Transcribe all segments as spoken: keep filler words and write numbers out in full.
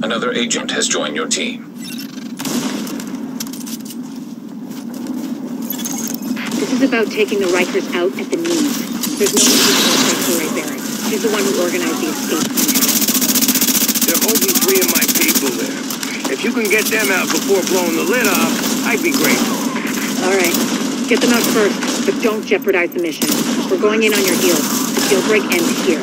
Another agent has joined your team. This is about taking the Rikers out at the knees. There's no one who can Troy Barrett. He's the one who organized the escape from hell. They're holding three of my people there. If you can get them out before blowing the lid off, I'd be grateful. All right. Get them out first, but don't jeopardize the mission. We're going in on your heels. The jailbreak ends here.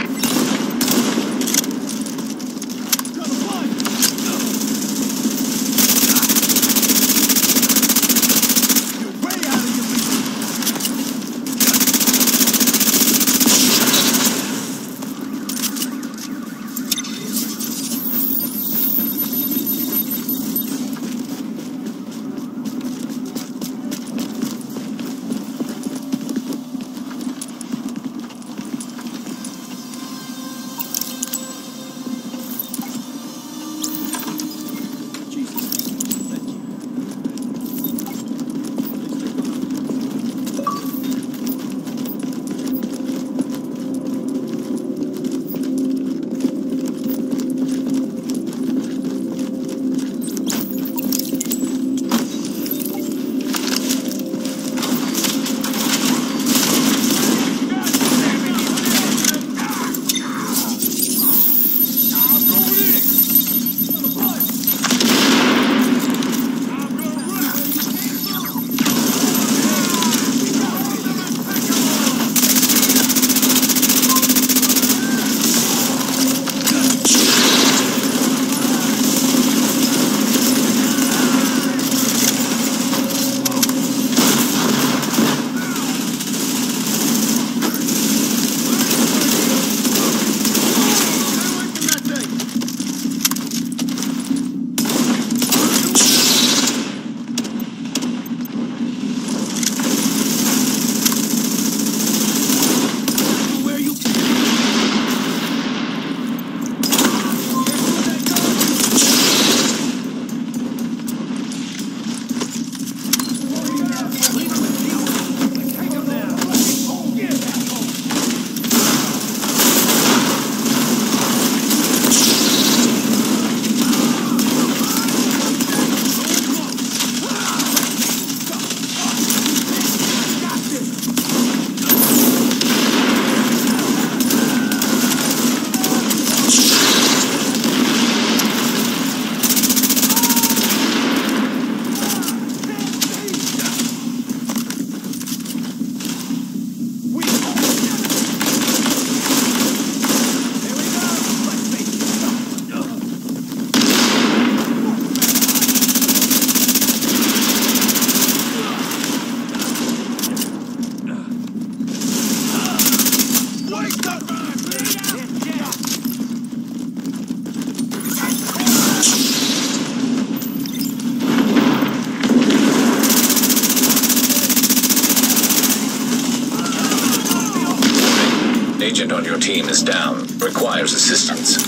Agent on your team is down. Requires assistance.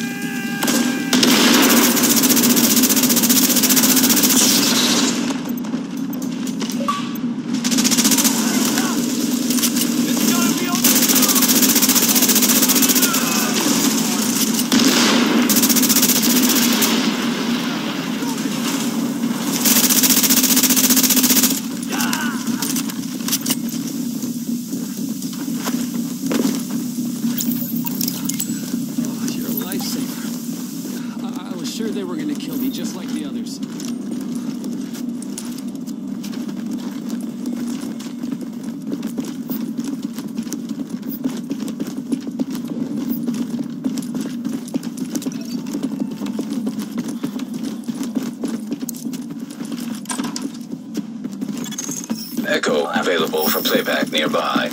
They were going to kill me just like the others. Echo available for playback nearby.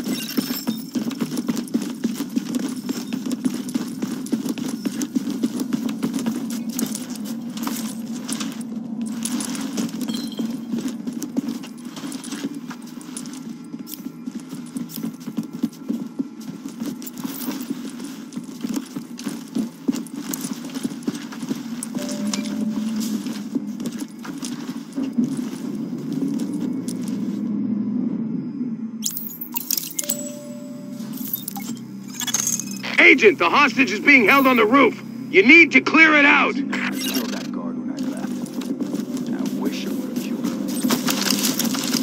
Agent, the hostage is being held on the roof. You need to clear it out! I killed that guard when I left. I wish I would have killed him.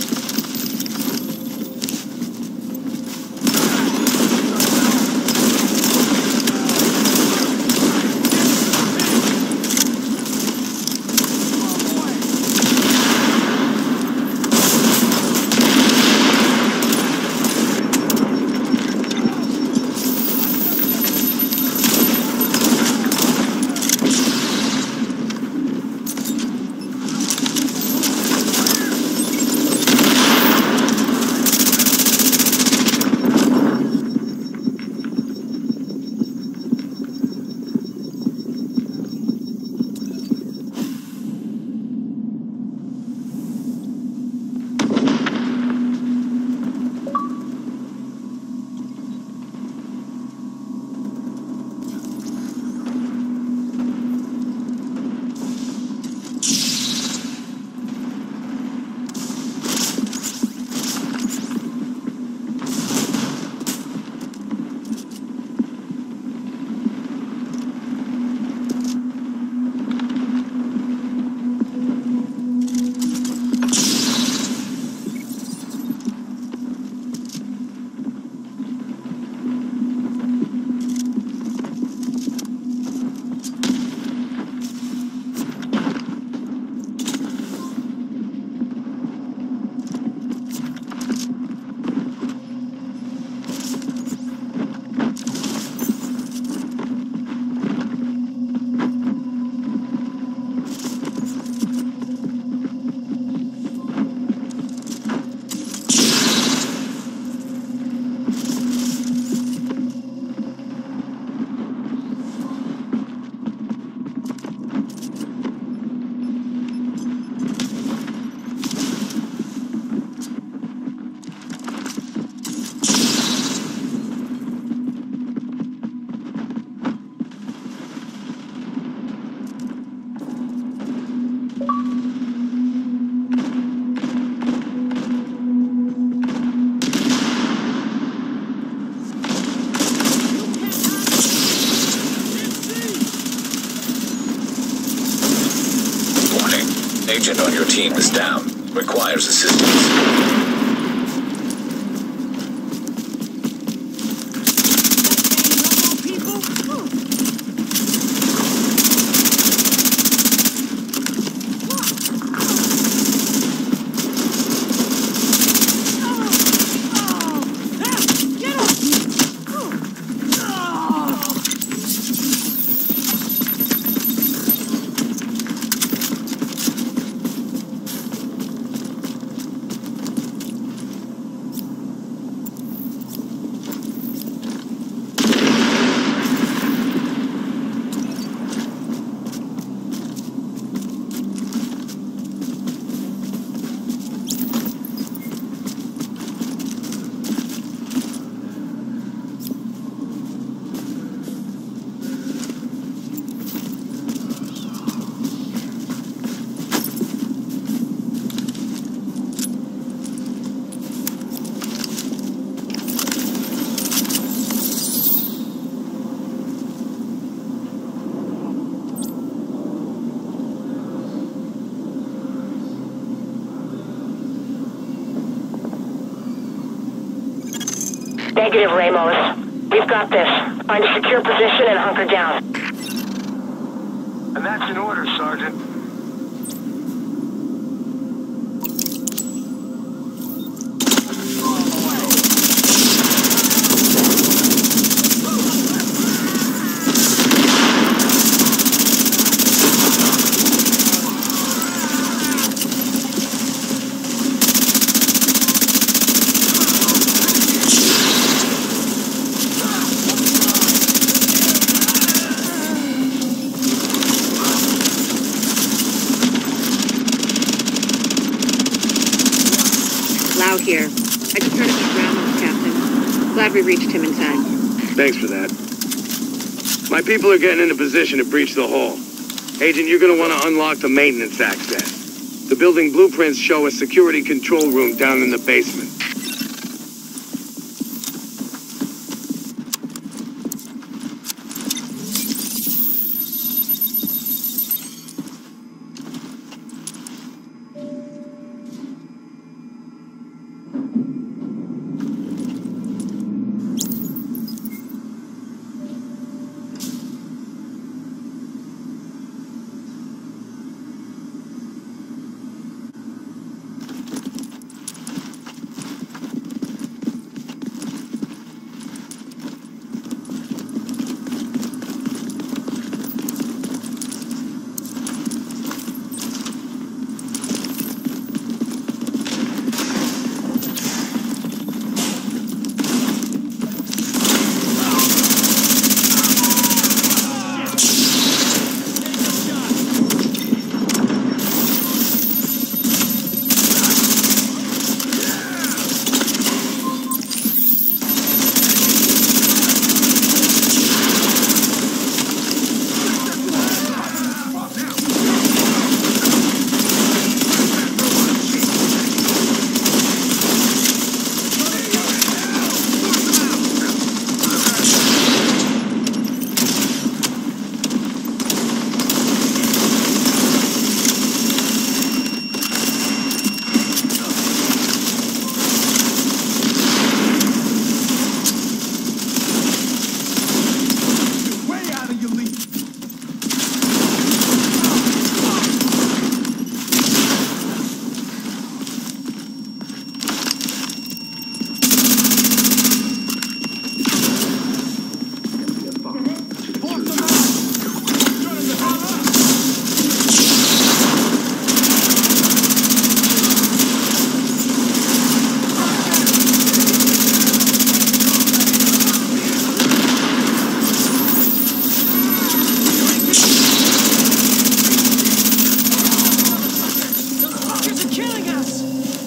Agent on your team is down. Requires assistance. Negative, Ramos. We've got this. Find a secure position and hunker down. And that's an order, Sergeant. Lau here. I just heard about Ramos, Captain. Glad we reached him in time. Thanks for that. My people are getting into position to breach the hall. Agent, you're gonna want to unlock the maintenance access. The building blueprints show a security control room down in the basement. creatures are killing us!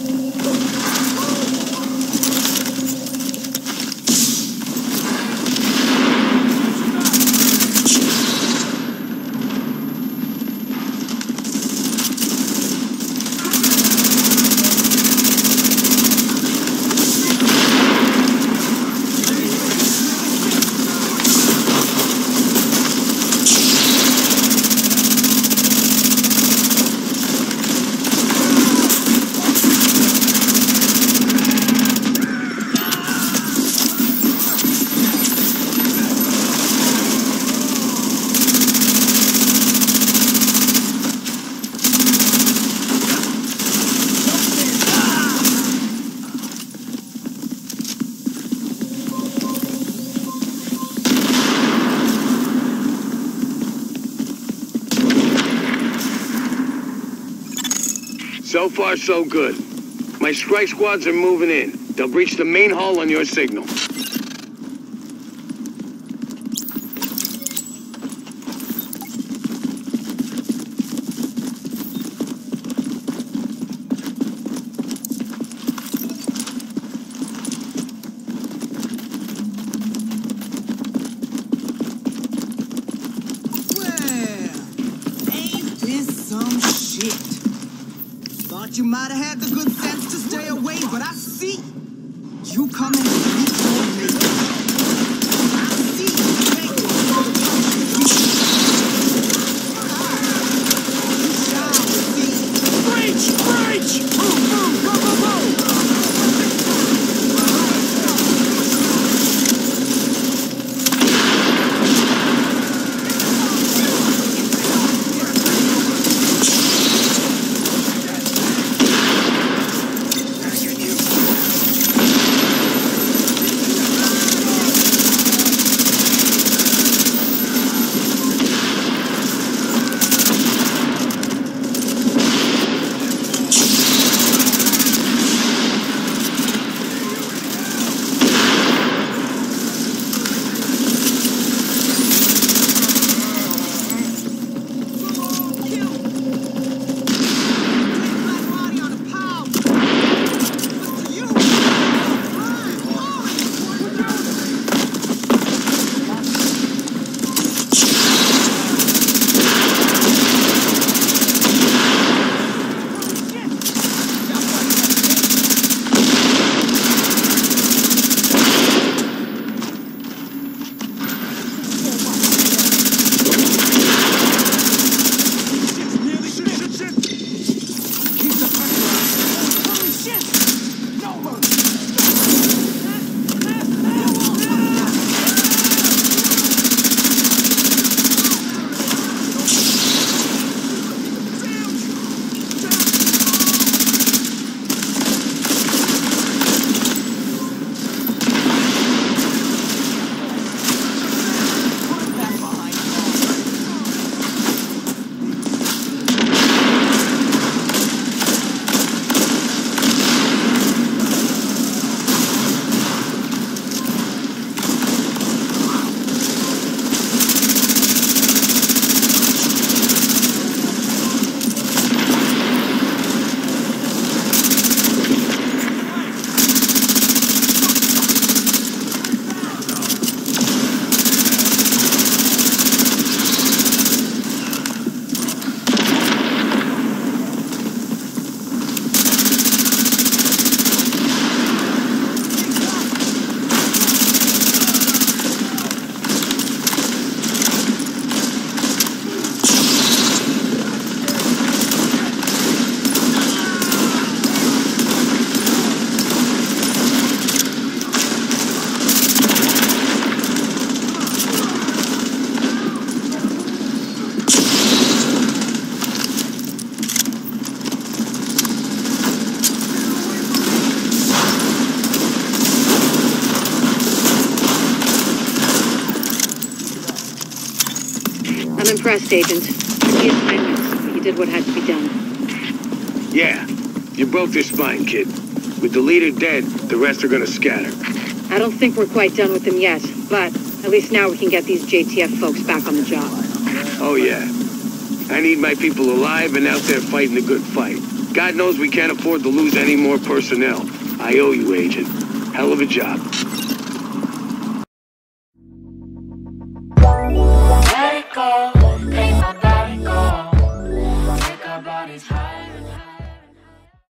So far, so good. My strike squads are moving in. They'll breach the main hall on your signal. You might have had the good sense to stay away, but I see you coming to beat your mate. I see you making you shall see. Breach! Breach! Move, move, go, go, go! I'm impressed, Agent. Tricky assignments, but you did what had to be done. Yeah, you broke their spine, kid. With the leader dead, the rest are gonna scatter. I don't think we're quite done with them yet, but at least now we can get these J T F folks back on the job. Oh yeah. I need my people alive and out there fighting a good fight. God knows we can't afford to lose any more personnel. I owe you, Agent. Hell of a job.